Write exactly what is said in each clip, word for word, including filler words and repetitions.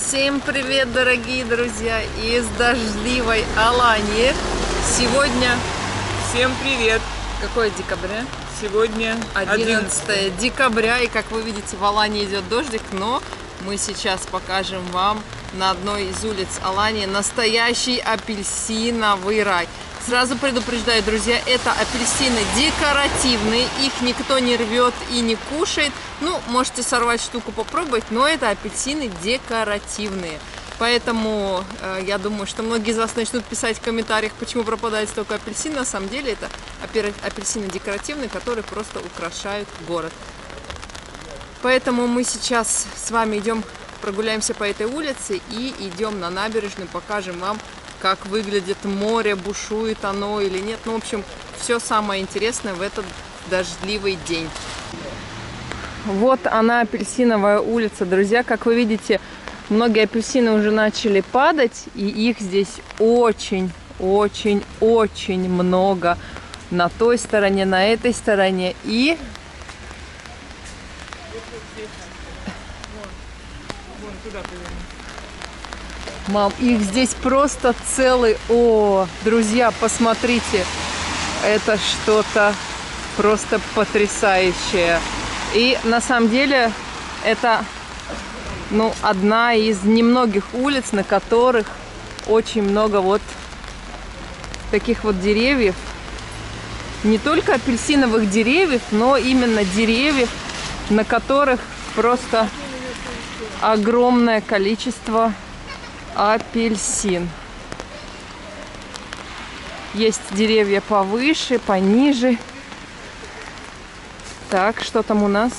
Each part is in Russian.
Всем привет, дорогие друзья, из дождливой Алании. Сегодня... Всем привет! Какое декабря? Сегодня одиннадцатое декабря, и как вы видите, в Алании идет дождик, но мы сейчас покажем вам на одной из улиц Алании настоящий апельсиновый рай. Сразу предупреждаю, друзья, это апельсины декоративные, их никто не рвет и не кушает. Ну, можете сорвать штуку, попробовать, но это апельсины декоративные. Поэтому э, я думаю, что многие из вас начнут писать в комментариях, почему пропадает столько апельсин. На самом деле это апельсины декоративные, которые просто украшают город. Поэтому мы сейчас с вами идем, прогуляемся по этой улице и идем на набережную, покажем вам, как выглядит море, бушует оно или нет. Ну, в общем, все самое интересное в этот дождливый день. Вот она, апельсиновая улица, друзья. Как вы видите, многие апельсины уже начали падать, и их здесь очень-очень-очень много. На той стороне, на этой стороне. И... Мам, их здесь просто целый... О, друзья, посмотрите. Это что-то просто потрясающее. И на самом деле это, ну, одна из немногих улиц, на которых очень много вот таких вот деревьев. Не только апельсиновых деревьев, но именно деревьев, на которых просто огромное количество апельсин. Есть деревья повыше, пониже. Так, что там у нас?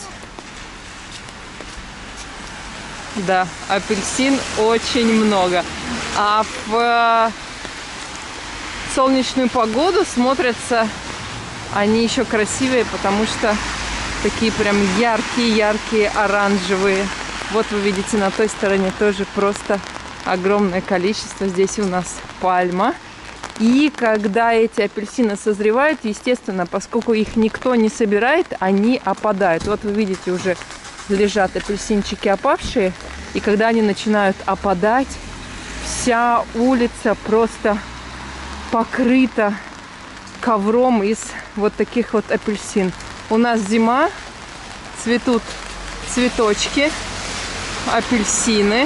Да, апельсин очень много. А в солнечную погоду смотрятся они еще красивее, потому что такие прям яркие-яркие оранжевые. Вот вы видите, на той стороне тоже просто огромное количество. Здесь у нас пальма. И когда эти апельсины созревают, естественно, поскольку их никто не собирает, они опадают. Вот вы видите, уже лежат апельсинчики опавшие. И когда они начинают опадать, вся улица просто покрыта ковром из вот таких вот апельсин. У нас зима, цветут цветочки, апельсины.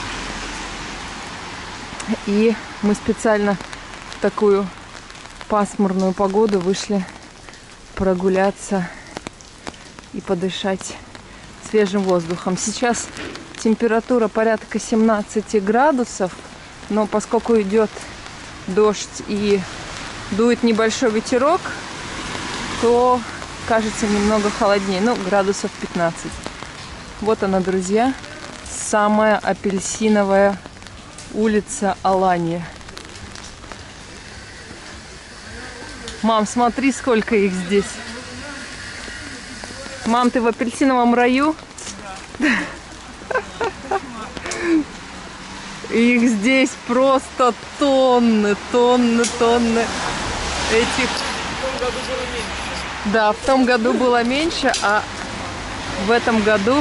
И мы специально в такую пасмурную погоду вышли прогуляться и подышать свежим воздухом. Сейчас температура порядка семнадцати градусов, но поскольку идет дождь и дует небольшой ветерок, то кажется немного холоднее, ну, градусов пятнадцать. Вот она, друзья, самая апельсиновая улица Алании. Мам, смотри, сколько их здесь. Мам, ты в апельсиновом раю? Да. Их здесь просто тонны, тонны, тонны этих. В том году было меньше. Да, в том году было меньше, а в этом году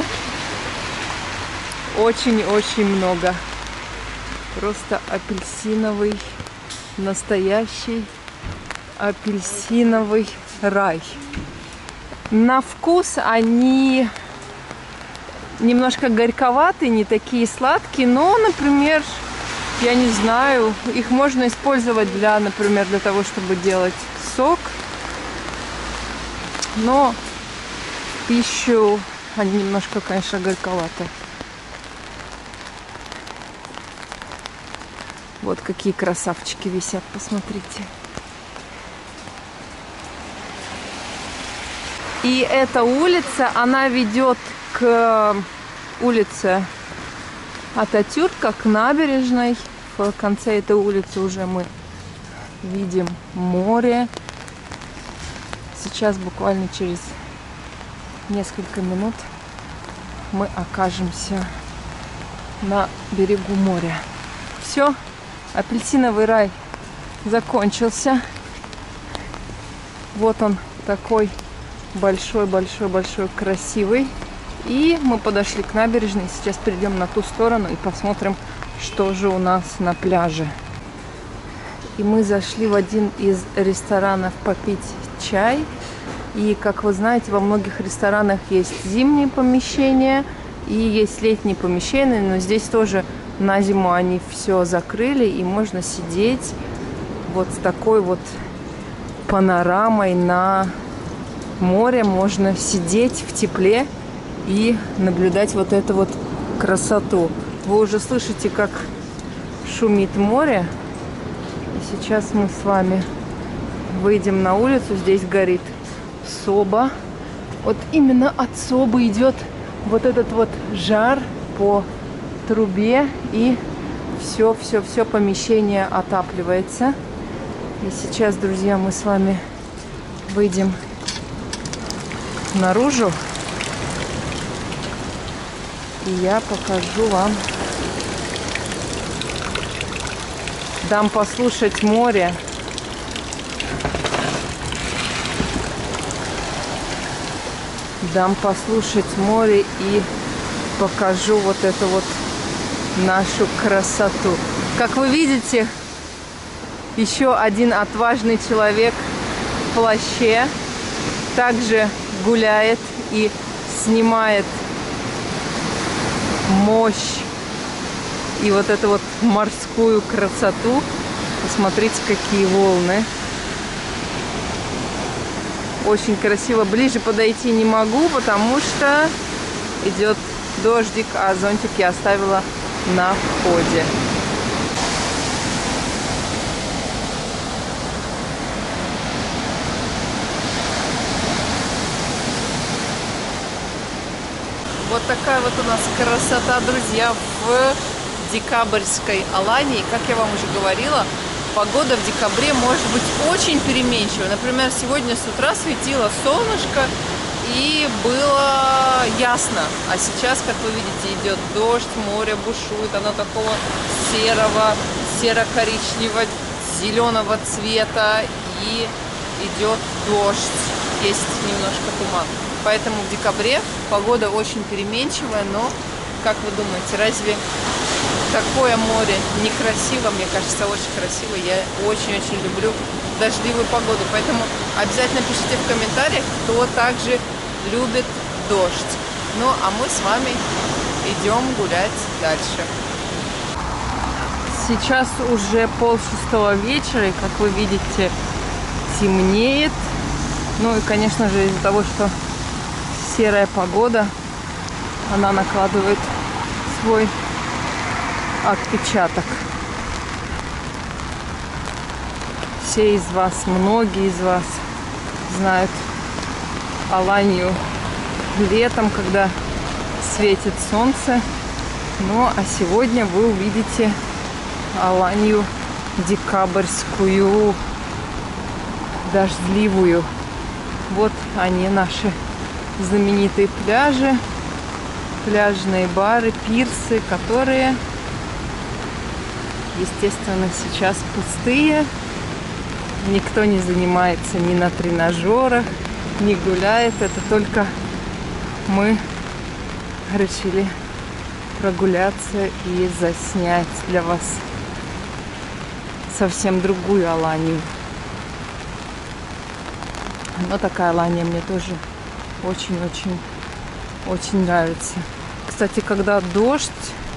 очень-очень много. Просто апельсиновый, настоящий апельсиновый рай. На вкус они немножко горьковатые, не такие сладкие, но, например, я не знаю, их можно использовать для, например, для того, чтобы делать сок. Но в пищу они немножко, конечно, горьковатые. Вот какие красавчики висят, посмотрите. И эта улица, она ведет к улице Ататюрка, к набережной. В конце этой улицы уже мы видим море. Сейчас буквально через несколько минут мы окажемся на берегу моря. Все, апельсиновый рай закончился. Вот он такой большой-большой-большой, красивый. И мы подошли к набережной. Сейчас перейдем на ту сторону и посмотрим, что же у нас на пляже. И мы зашли в один из ресторанов попить чай. И, как вы знаете, во многих ресторанах есть зимние помещения и есть летние помещения. Но здесь тоже на зиму они все закрыли. И можно сидеть вот с такой вот панорамой на море. Можно сидеть в тепле и наблюдать вот эту вот красоту. Вы уже слышите, как шумит море. И сейчас мы с вами выйдем на улицу. Здесь горит соба. Вот именно от собы идет вот этот вот жар по трубе. И все-все-все помещение отапливается. И сейчас, друзья, мы с вами выйдем наружу. И я покажу вам. Дам послушать море. Дам послушать море и покажу вот эту вот нашу красоту. Как вы видите, еще один отважный человек в плаще также гуляет и снимает мощь и вот эту вот морскую красоту. Посмотрите, какие волны. Очень красиво. Ближе подойти не могу, потому что идет дождик, а зонтик я оставила на входе. Вот такая вот у нас красота, друзья, в декабрьской Алании. Как я вам уже говорила, погода в декабре может быть очень переменчивая. Например, сегодня с утра светило солнышко и было ясно. А сейчас, как вы видите, идет дождь, море бушует. Оно такого серого, серо-коричневого, зеленого цвета. И идет дождь. Есть немножко туман. Поэтому в декабре погода очень переменчивая, но, как вы думаете, разве такое море некрасиво? Мне кажется, очень красиво. Я очень-очень люблю дождливую погоду. Поэтому обязательно пишите в комментариях, кто также любит дождь. Ну, а мы с вами идем гулять дальше. Сейчас уже полшестого вечера, и, как вы видите, темнеет. Ну и, конечно же, из-за того, что серая погода, она накладывает свой отпечаток. Все из вас, многие из вас знают Аланию летом, когда светит солнце. Ну, а сегодня вы увидите Аланию декабрьскую, дождливую. Вот они, наши знаменитые пляжи, пляжные бары, пирсы, которые, естественно, сейчас пустые. Никто не занимается ни на тренажерах, не гуляет. Это только мы решили прогуляться и заснять для вас совсем другую Аланию. Но такая Алания мне тоже очень-очень-очень нравится. Кстати, когда дождь,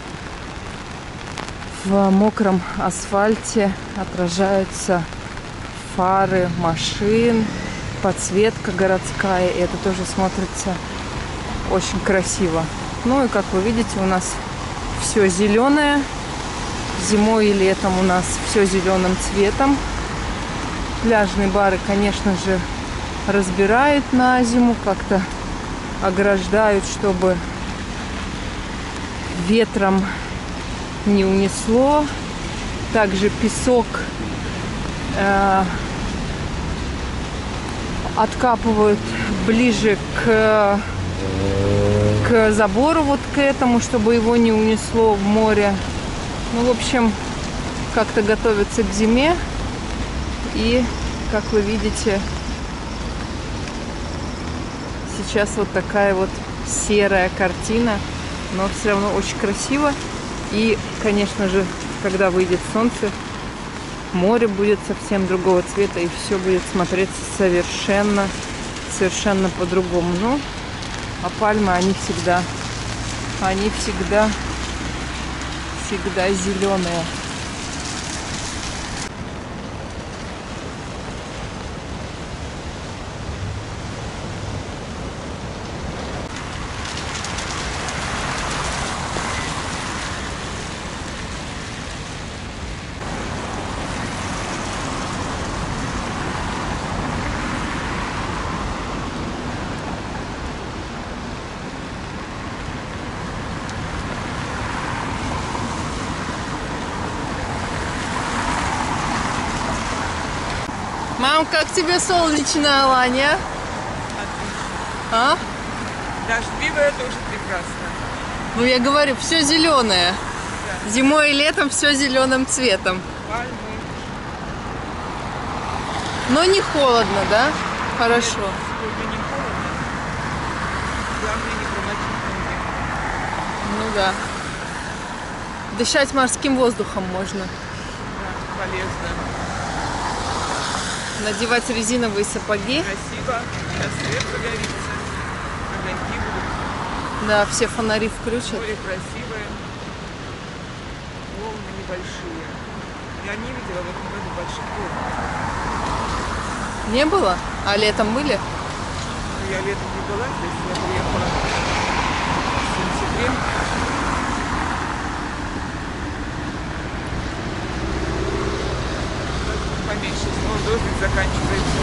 в мокром асфальте отражаются фары машин, подсветка городская, и это тоже смотрится очень красиво. Ну и, как вы видите, у нас все зеленое. Зимой и летом у нас все зеленым цветом. Пляжные бары, конечно же, разбирают на зиму, как-то ограждают, чтобы ветром не унесло. Также песок э, откапывают ближе к, к забору, вот к этому, чтобы его не унесло в море. Ну, в общем, как-то готовятся к зиме. И, как вы видите, сейчас вот такая вот серая картина, но все равно очень красиво. И, конечно же, когда выйдет солнце, море будет совсем другого цвета, и все будет смотреться совершенно, совершенно по-другому. Ну, а пальмы, они всегда, они всегда, всегда зеленые. Мам, как тебе солнечная Алания? А? Дождливая тоже прекрасно. Ну, я говорю, все зеленое. Да. Зимой и летом все зеленым цветом. Пальмы. Но не холодно, да? Хорошо. Сегодня не холодно. Главное не промочить ноги. Ну да. Дышать морским воздухом можно. Да, полезно. Надевать резиновые сапоги. Красиво. Сейчас свет загорится. Огоньки будут. Да, все фонари включат. Море красивое. Волны небольшие. Я не видела в этом году больших волн. Не было? А летом были? Но я летом не была здесь. Я приехала в сентябре. Поменьше, снова дождик заканчивается.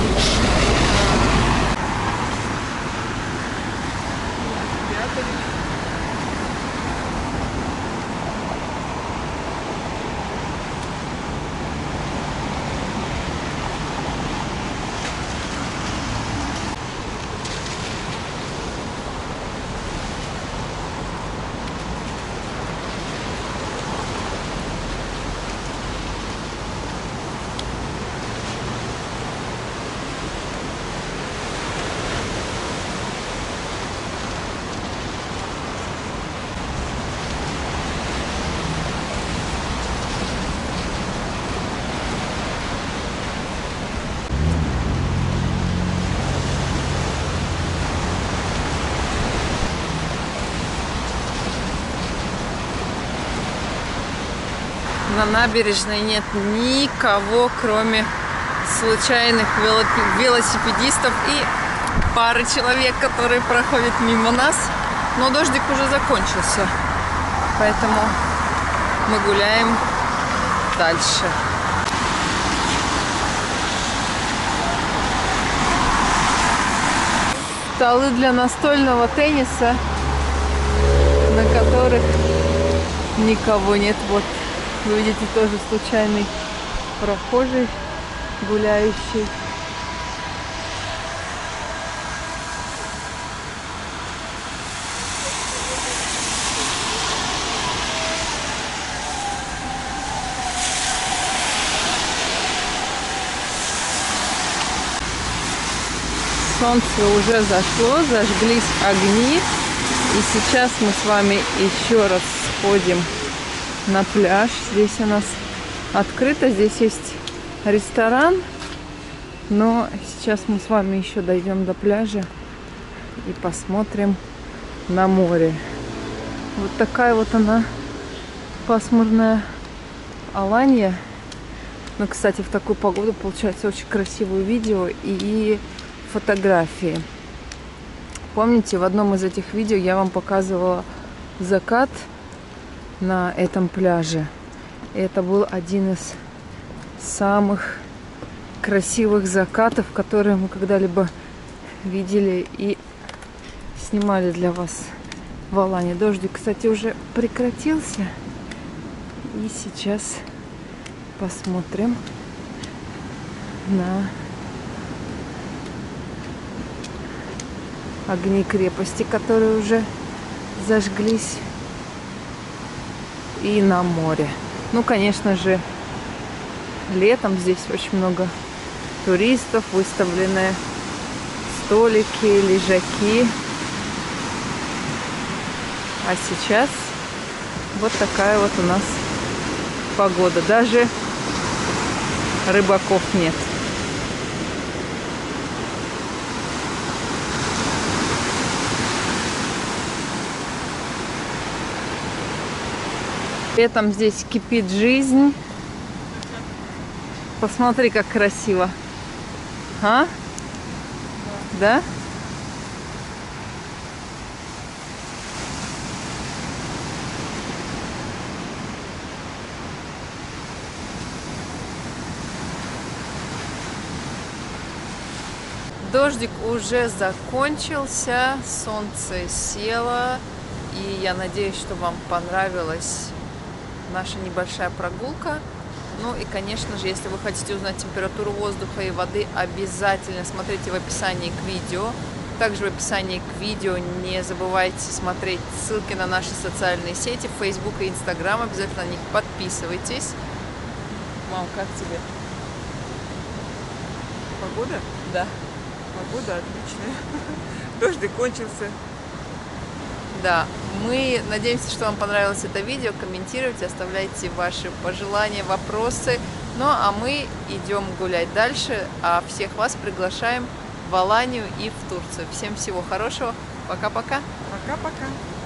На набережной нет никого, кроме случайных велосипедистов и пары человек, которые проходят мимо нас. Но дождик уже закончился, поэтому мы гуляем дальше. Столы для настольного тенниса, на которых никого нет. Вот. Вы видите, тоже случайный прохожий, гуляющий. Солнце уже зашло, зажглись огни. И сейчас мы с вами еще раз сходим на пляж. Здесь у нас открыто, здесь есть ресторан, но сейчас мы с вами еще дойдем до пляжа и посмотрим на море. Вот такая вот она, пасмурная Алания. Ну, кстати, в такую погоду получается очень красивое видео и фотографии. Помните, в одном из этих видео я вам показывала закат на этом пляже. И это был один из самых красивых закатов, которые мы когда-либо видели и снимали для вас в Алании. Дождик, кстати, уже прекратился. И сейчас посмотрим на огни крепости, которые уже зажглись. И на море. Ну, конечно же, летом здесь очень много туристов, выставлены столики, лежаки. А сейчас вот такая вот у нас погода. Даже рыбаков нет. Летом здесь кипит жизнь. Посмотри, как красиво. А? Да? Дождик уже закончился, солнце село, и я надеюсь, что вам понравилась наша небольшая прогулка. Ну и, конечно же, если вы хотите узнать температуру воздуха и воды, обязательно смотрите в описании к видео. Также в описании к видео не забывайте смотреть ссылки на наши социальные сети, Facebook и Instagram. Обязательно на них подписывайтесь. Мам, как тебе? Погода? Да. Погода отличная. Дождик кончился. Да, мы надеемся, что вам понравилось это видео. Комментируйте, оставляйте ваши пожелания, вопросы. Ну, а мы идем гулять дальше. А всех вас приглашаем в Аланию и в Турцию. Всем всего хорошего. Пока-пока. Пока-пока.